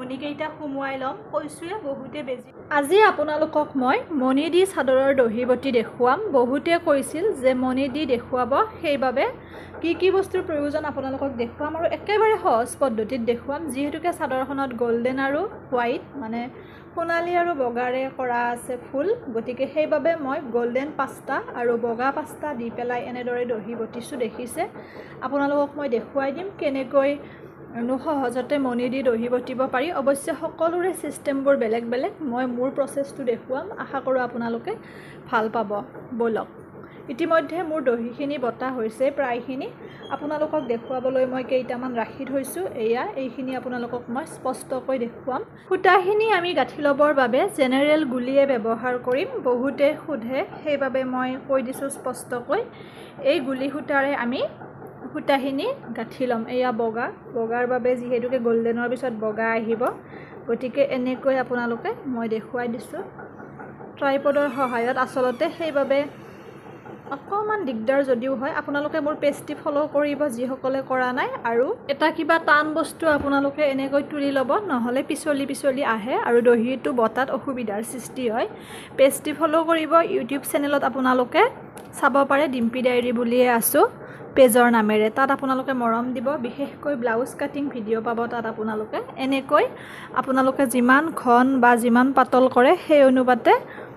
মণিকেইটা সুমুৱাই ল'ম কৈছোৱে বহুতে বেজি আজি আপোনালোকক মই মণি দি চাদৰৰ দহি বটি দেখুৱাম বহুতে কৈছিল যে মণি দি দেখুৱাব সেইবাবে কি বস্তুৰ প্ৰয়োজন আপোনালোকক দেখুৱাম আৰু একেবাৰে সহজ পদ্ধতিত দেখুৱাম যিহেতুকে চাদৰখনত গোল্ডেন আৰু হোৱাইট মানে সোণালী আৰু বগাৰে কৰা আছে ফুল গতিকে সেইবাবে মই গোল্ডেন পাঁচটা আৰু বগা পাঁচটা দি পেলাই এনেদৰে দহি বটিছো দেখিছে আপোনালোকক মই দেখুৱাই দিম কেনেকৈ সহজতে মণি দি দহি বটিব পাৰি অৱশ্যে সকলোৰে সিস্টেমবোৰ বেলেগ বেলেগ মই মোৰ প্ৰচেছটো দেখুৱাম আশা কৰোঁ আপোনালোকে ভাল পাব বলক ইতিমধ্যে মোৰ দহিখিনি বটা হৈছে প্ৰায়খিনি আপোনালোকক দেখুৱাবলৈ মই কেইটামান ৰাখি থৈছো এইখিনি আপোনালোকক মই স্পষ্টকৈ দেখুৱাম সূতাখিনি আমি গাঁঠি ল'বৰ বাবে জেনেৰেল গুলিয়ে ব্যৱহাৰ কৰিম বহুতে সোধে সেইবাবে মই কৈ দিছো স্পষ্টকৈ এই গুলি সূতাৰে আমি সূতাখিনি গাঁঠি ল'ম বগাৰ বাবে যিহেতুকে গোল্ডেনৰ পিছত বগা আহিব গতিকে এনেকৈ আপোনালোকে মই দেখুৱাই দিছো ট্ৰাইপডৰ সহায়ত আচলতে সেইবাবে অকমান দিগদাৰ যদিও হয় আপোনালোকে মোৰ পেজটি ফলো কৰিব যিসকলে কৰা নাই আৰু এটা কিবা টান বস্তু আপোনালোকে এনেকৈ তুলি ল'ব নহলে পিছলি আহে আৰু দহিটো বটাত অসুবিধাৰ সৃষ্টি হয় পেজটি ফলো কৰিব ইউটিউব চেনেলত আপোনালোকে চাব পাৰে ডিম্পি ডায়েৰী বুলিয়ে আছো পেজৰ নামেৰে তাত আপোনালোকে মৰম দিব বিশেষকৈ ব্লাউজ কাটিং ভিডিও পাব তাত আপোনালোকে এনেকৈ আপোনালোকে যিমান ঘন বা যিমান পাতল কৰে সেই অনুপাতে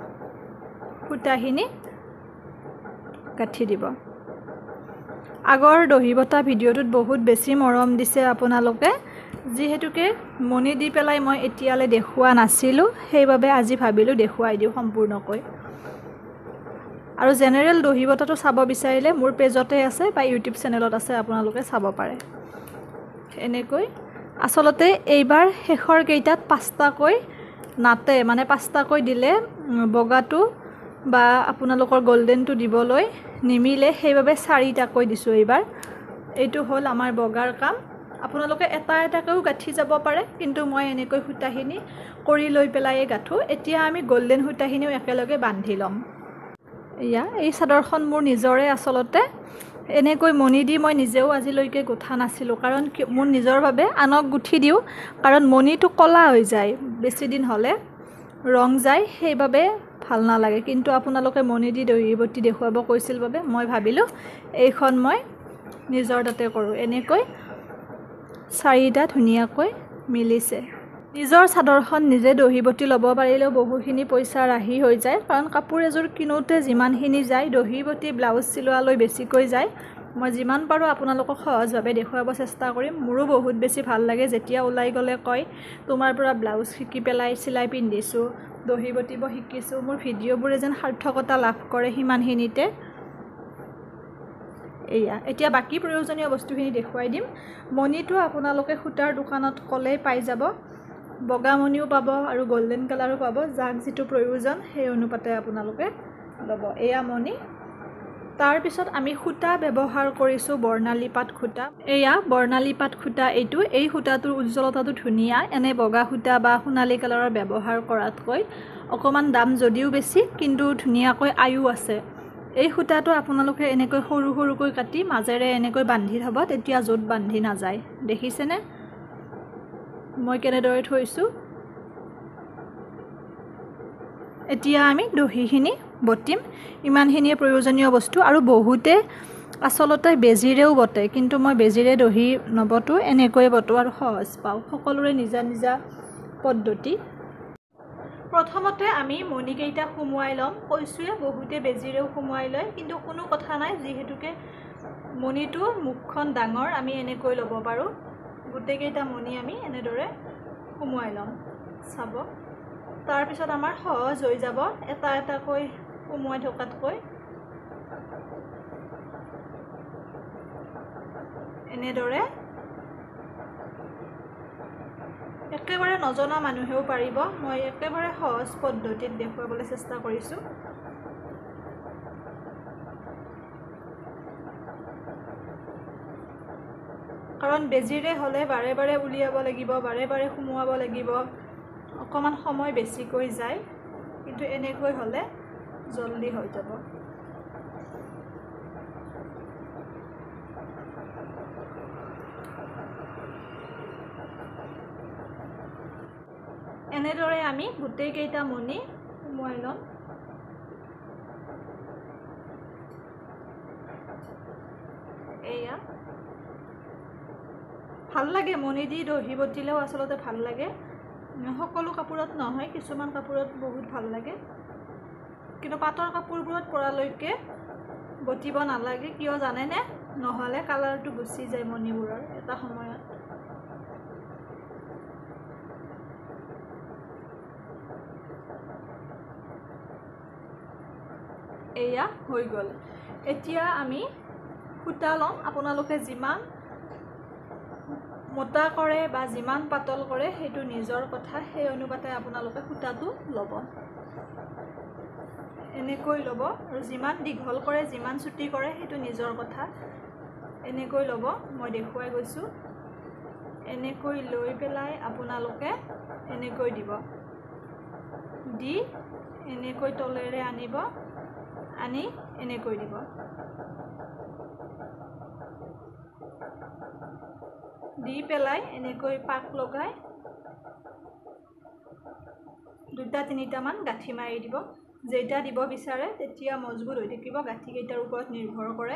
সূতাখিনি গাঁঠি দিব আগৰ দহি বটা ভিডিওটোত বহুত বেছি মৰম দিছে আপোনালোকে যিহেতুকে মণি দি পেলাই মই এতিয়ালে দেখুৱা নাছিলো সেইবাবে আজি ভাবিলো দেখুৱাই দিও সম্পূৰ্ণকৈ আৰু জেনেৰেল দহি বটাটো চাব বিচাৰিলে মোৰ পেজতে আছে বা ইউটিউব চেনেলত আছে আপোনালোকে চাব পাৰে এনেকৈ আসলতে এইবাৰ শেষৰ কেইটাত পাঁচটাকৈ নাতে মানে পাঁচটাকৈ দিলে বগাটো বা আপোনালোকৰ গোল্ডেনটো দিবলৈ নিমিলে সেইবাবে চাৰিটাকৈ দিছো এইবাৰ এইটো হল আমাৰ বগাৰ কাম আপোনালোকে এটাকৈও গাঁঠি যাব পাৰে কিন্তু মই এনেকৈ সূতাখিনি কৰি লৈ পেলাই গাঁঠো এতিয়া আমি গোল্ডেন সূতাখিনিও একেলগে বান্ধি ল'ম এই চাদৰখন মোৰ নিজৰে আসলতে এনেকৈ মণি দি মই নিজেও আজিলৈকে গুঠা নাছিলো কাৰণ মোৰ নিজৰ বাবে আনক গুঠি দিও কাৰণ মণিটো কলা হৈ যায় বেছি দিন হলে ৰং যায় সেইবাবে ভাল নালাগে কিন্তু আপোনালোকে মণি দি দহি বটি দেখুৱাব কৈছিল বাবে মই ভাবিলো এইখন মই নিজৰ তাতে কৰো এনেকৈ চাৰিটা ধুনিয়াকৈ মিলিছে নিজৰ চাদৰখন নিজে দহি বটি ল'ব পাৰিলেও বহুখিনি পইচা ৰাহি হৈ যায় কাৰণ কাপোৰ এযোৰ কিনোতে যিমানখিনি যায় দহি বটি ব্লাউজ চিলোৱালৈ বেছিকৈ যায় মই যিমান পাৰো আপোনালোকক সহজভাৱে দেখুৱাব চেষ্টা কৰিম মোৰো বহুত বেছি ভাল লাগে যেতিয়া ওলাই গলে কয় তোমাৰ পৰা ব্লাউজ শিকি পেলাই চিলাই পিন্ধিছো দহি বটিব শিকিছো মোৰ ভিডিওবোৰে যেন সাৰ্থকতা লাভ কৰে হিমানখিনিতে এতিয়া বাকি প্ৰয়োজনীয় বস্তুখিনি দেখুৱাই দিম মণিটো আপোনালোকে সূতাৰ দোকানত কলে পাই যাব বগা মণিও পাব আৰু গোল্ডেন কালাৰো পাব যাক যেটো প্ৰয়োজন সেই অনুপাতে আপোনালোকে লব মণি তাৰ পিছত আমি সূতা ব্যৱহাৰ কৰিছো বৰ্ণালী পাট সূতা বৰ্ণালী পাট সূতা এই সূতাটোৰ উজ্জ্বলতাটো ধুনিয়া এনে বগা সূতা বা সোণালী কালাৰৰ ব্যৱহাৰ কৰাতকৈ অকমান দাম যদিও বেছি কিন্তু ধুনিয়াকৈ আয়ু আছে এই সূতাটো আপোনালোকে এনেকৈ সৰুকৈ কাটি মাজেৰে এনেকৈ বান্ধি থব তেতিয়া জোত বান্ধি নাযায় দেখিছেনে মই কেনেদৰে থৈছো এতিয়া আমি দহিখিনি বটিম ইমানখিনিয়ে প্ৰয়োজনীয় বস্তু আৰু বহুতে আসলতে বেজিৰেও বটে কিন্তু মই বেজিৰে দহি নবটো এনেকৈ বটো আৰু সহজ পাওঁ সকলোৰে নিজা পদ্ধতি প্ৰথমতে আমি মণিকেইটা সুমুৱাই ল'ম কৈছোৱে বহুতে বেজিৰেও সুমুৱাই লয় কিন্তু কোনো কথা নাই যিহেতুকে মণিটো মুখখন ডাঙৰ আমি এনেকৈ ল'ব পাৰো গোটেইকেইটা মণি আমি এনেদৰে সুমুৱাই ল'ম চাব তাৰ পিছত আমাৰ সহজ হৈ যাব এটাকৈ সুমুৱাই থকাতকৈ এনেদৰে একেবাৰে নজনা মানুহেও পাৰিব মই একেবাৰে সহজ পদ্ধতিত দেখুৱাবলৈ চেষ্টা কৰিছো কাৰণ বেজিৰে হলে বাৰে বাৰে উলিয়াব লাগিব বাৰে বাৰে সুমুৱাব লাগিব অকমান সময় বেছিকৈ যায় কিন্তু এনেকৈ হলে জলদি হৈ যাব এনেদৰে আমি গোটেই কেইটা মণি সুমুৱাই ল'ম। এয়া ভাল লাগে, মণি দি দহি বটিলেও আচলতে ভাল লাগে। সকলো কাপোৰত নহয়, কিছুমান কাপোৰত বহুত ভাল লাগে, কিন্তু পাটৰ কাপোৰবোৰত পৰালৈকে বটিব নালাগে। কিয় জানেনে? নহ'লে কালাৰটো গুচি যায় মণিবোৰৰ এটা সময়ত। এয়া হৈ গ'ল। এতিয়া আমি সূতা ল'ম। আপোনালোকে যিমান মোটা কৰে বা যিমান পাতল কৰে সেইটো নিজৰ কথা, সেই অনুপাতে আপোনালোকে সূতাটো ল'ব। এনেকৈ ল'ব, আৰু যিমান দীঘল কৰে যিমান চুটি কৰে সেইটো নিজৰ কথা। এনেকৈ ল'ব, মই দেখুৱাই গৈছোঁ। এনেকৈ লৈ পেলাই আপোনালোকে এনেকৈ দিব, দি এনেকৈ তলেৰে আনিব, আনি এনেকৈ দিব। দি পেলাই এনেকৈ পাক লগাই 2-3টামান গাঁঠি মাৰি দিব। যেইটা দিব বিচাৰে তেতিয়া মজবুত হৈ থাকিব, গাঁঠিকেইটাৰ ওপৰত নিৰ্ভৰ কৰে।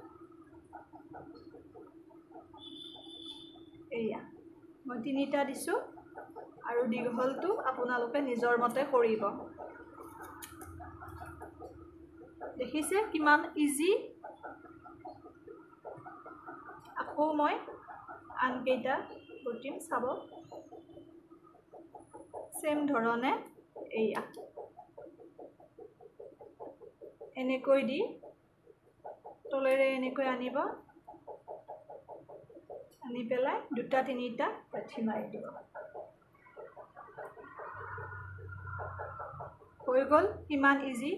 এয়া মই 3টা দিছোঁ, আৰু দীঘলটো আপোনালোকে নিজৰ মতে কৰিব। দেখিছে কিমান ইজি? আকৌ মই আনকেইটা বটিম, চাব। চেম ধৰণে এয়া এনেকৈ দি তলেৰে এনেকৈ আনিব, আনি পেলাই 2-3টা গাঁঠি মাৰি দিব। হৈ গ'ল। কিমান ইজি!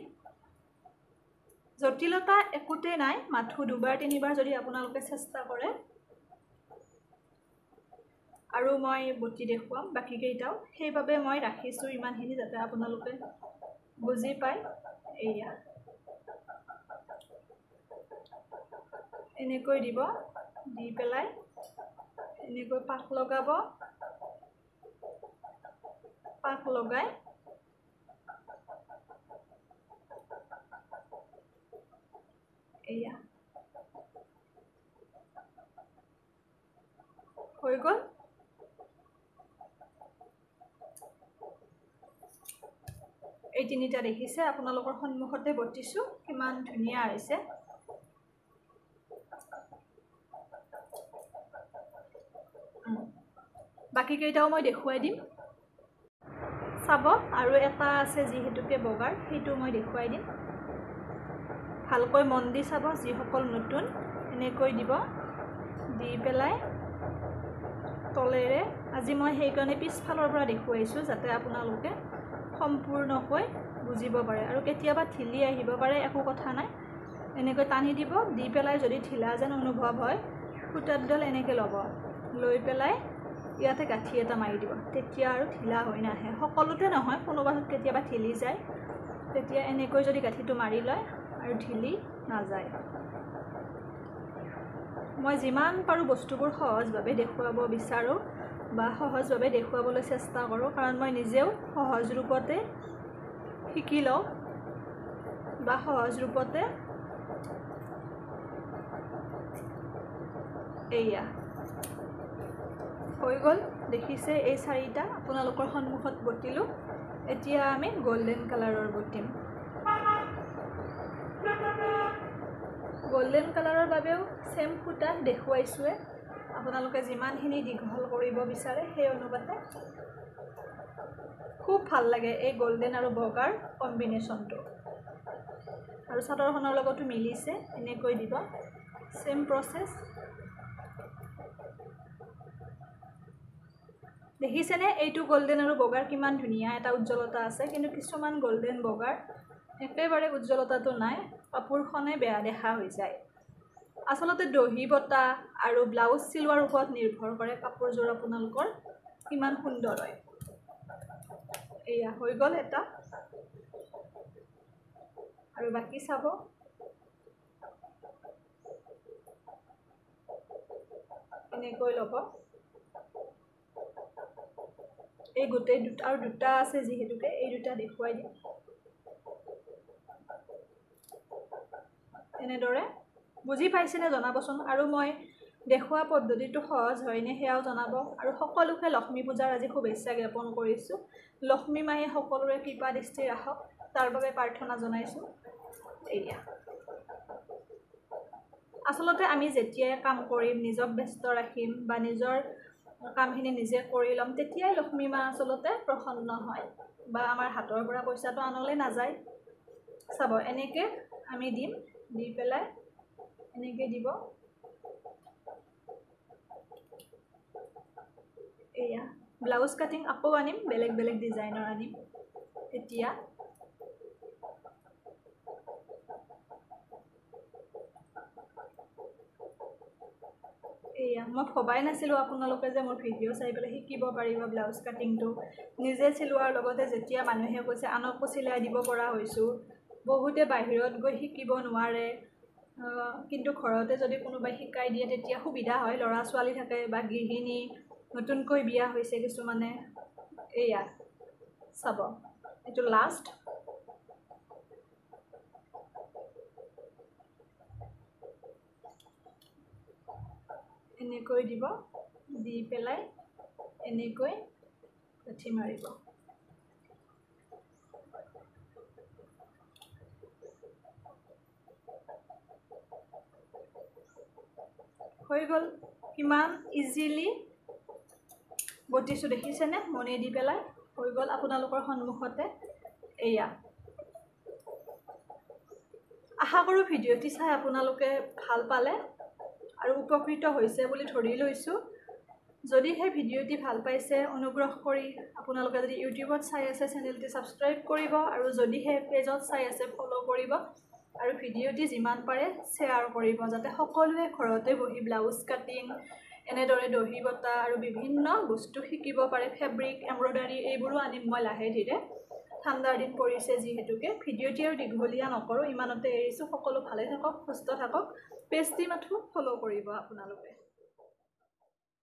জটিলতা একোতেই নাই, মাথো 2-3বাৰ যদি আপোনালোকে চেষ্টা কৰে। আৰু মই বটি দেখুৱাম বাকীকেইটাও, সেইবাবে মই ৰাখিছোঁ ইমানখিনি যাতে আপোনালোকে বুজি পায়। এয়া এনেকৈ দিব, দি পেলাই এনেকৈ পাক লগাব, পাক লগাই এয়া হৈ গ'ল। এই 3টা দেখিছে, আপোনালোকৰ সন্মুখতে বটিছোঁ, কিমান ধুনীয়া হৈছে। বাকীকেইটাও মই দেখুৱাই দিম, চাব। আৰু এটা আছে যিহেতুকে বগাৰ, সেইটো মই দেখুৱাই দিম। ভালকৈ মন দি চাব, যিসকল নতুন। এনেকৈ দিব, দি পেলাই তলেৰে, আজি মই সেইকাৰণে পিছফালৰ পৰা দেখুৱাইছোঁ যাতে আপোনালোকে সম্পূৰ্ণকৈ বুজিব পাৰে। আৰু কেতিয়াবা ঢিলি আহিব পাৰে, একো কথা নাই। এনেকৈ টানি দিব, দি পেলাই যদি ঢিলা যেন অনুভৱ হয়, সূতাৰ ডাল এনেকৈ ল'ব, লৈ পেলাই ইয়াতে গাঁঠি এটা মাৰি দিব। তেতিয়া আৰু ঢিলা হৈ নাহে। সকলোতে নহয়, কোনোবাত কেতিয়াবা ঢিলি যায়, তেতিয়া এনেকৈ যদি গাঁঠিটো মাৰি লয় আৰু ঢিলি নাযায়। মই যিমান পাৰোঁ বস্তুবোৰ সহজভাৱে দেখুৱাব বিচাৰোঁ বা সহজভাৱে দেখুৱাবলৈ চেষ্টা কৰোঁ, কাৰণ মই নিজেও সহজ ৰূপতে শিকি লওঁ বা সহজ ৰূপতে এয়া হৈ গ'ল। দেখিছে এই 4টা আপোনালোকৰ সন্মুখত বটিলোঁ। এতিয়া আমি গোল্ডেন কালাৰৰ বটিম। গোল্ডেন কালাৰৰ বাবেও চেম সূতা দেখুৱাইছোঁৱে, আপোনালোকে যিমানখিনি দীঘল কৰিব বিচাৰে সেই অনুপাতে। খুব ভাল লাগে এই গোল্ডেন আৰু বগাৰ কম্বিনেশ্যনটো, আৰু চাদৰখনৰ লগতো মিলিছে। এনেকৈ দিব, চেম প্ৰচেছ। দেখিছেনে এইটো গোল্ডেন আৰু বগাৰ কিমান ধুনীয়া এটা উজ্জ্বলতা আছে, কিন্তু কিছুমান গোল্ডেন বগাৰ একেবাৰে উজ্জ্বলতাটো নাই, কাপোৰখনে বেয়া দেখা হৈ যায়। আচলতে দহি বটা আৰু ব্লাউজ চিলোৱাৰ ওপৰত নিৰ্ভৰ কৰে কাপোৰযোৰ আপোনালোকৰ কিমান সুন্দৰ হয়। এয়া হৈ গ'ল এটা, আৰু বাকী চাব। এনেকৈ ল'ব, এই গোটেই আৰু দুটা আছে যিহেতুকে এই দুটা দেখুৱাই দিম এনেদৰে বুজি পাইছেনে জনাবচোন আৰু মই দেখুৱা পদ্ধতিটো সহজ হয়নে সেয়াও জনাব আৰু সকলোকে লক্ষ্মী পূজাৰ আজি শুভেচ্ছা জ্ঞাপন কৰিছোঁ লক্ষ্মী মায়ে সকলোৰে কৃপা দৃষ্টি ৰাখক তাৰ বাবে প্ৰাৰ্থনা জনাইছোঁ এয়া আচলতে আমি যেতিয়াই কাম কৰিম নিজক ব্যস্ত ৰাখিম বা নিজৰ কামখিনি নিজে কৰি ল'ম তেতিয়াই লক্ষ্মী মা আচলতে প্ৰসন্ন হয় বা আমাৰ হাতৰ পৰা পইচাটো আনলৈ নাযায় চাব এনেকৈ আমি দিম দি পেলাই এনেকৈ দিব এয়া ব্লাউজ কাটিং আকৌ আনিম বেলেগ বেলেগ ডিজাইনৰ আনিম এতিয়া এয়া মই ভবাই নাছিলোঁ আপোনালোকে যে মোৰ ভিডিঅ' চাই পেলাই শিকিব পাৰিব ব্লাউজ কাটিংটো নিজে চিলোৱাৰ লগতে যেতিয়া মানুহে কৈছে আনকো চিলাই দিব পৰা হৈছোঁ বহুতে বাহিৰত গৈ শিকিব নোৱাৰে কিন্তু ঘৰতে যদি কোনোবাই শিকাই দিয়ে তেতিয়া সুবিধা হয় ল'ৰা ছোৱালী থাকে বা গৃহিণী নতুনকৈ বিয়া হৈছে কিছুমানে এয়া চাব এইটো লাষ্ট এনেকৈ দিব দি পেলাই এনেকৈ কাঠি মাৰিব হৈ গ'ল কিমান ইজিলি বটিছোঁ দেখিছেনে মণি দি পেলাই হৈ গ'ল আপোনালোকৰ সন্মুখতে এয়া আশা কৰোঁ ভিডিঅ'টি চাই আপোনালোকে ভাল পালে আৰু উপকৃত হৈছে বুলি ধৰি লৈছোঁ যদি সেই ভিডিঅ'টি ভাল পাইছে অনুগ্ৰহ কৰি আপোনালোকে যদি ইউটিউবত চাই আছে চেনেলটি ছাবস্ক্ৰাইব কৰিব আৰু যদিহে পেজত চাই আছে ফ'ল' কৰিব আৰু ভিডিঅ'টি যিমান পাৰে শ্বেয়াৰ কৰিব যাতে সকলোৱে ঘৰতে বহি ব্লাউজ কাটিং এনেদৰে দহি বটা আৰু বিভিন্ন বস্তু শিকিব পাৰে ফেব্ৰিক এমব্ৰইডাৰী এইবোৰো আনিম মই লাহে ধীৰে ঠাণ্ডাৰ দিন পৰিছে যিহেতুকে ভিডিঅ'টি আৰু দীঘলীয়া নকৰোঁ ইমানতে এৰিছোঁ সকলো ভালে থাকক সুস্থ থাকক পেজটি মাথো ফ'ল' কৰিব আপোনালোকে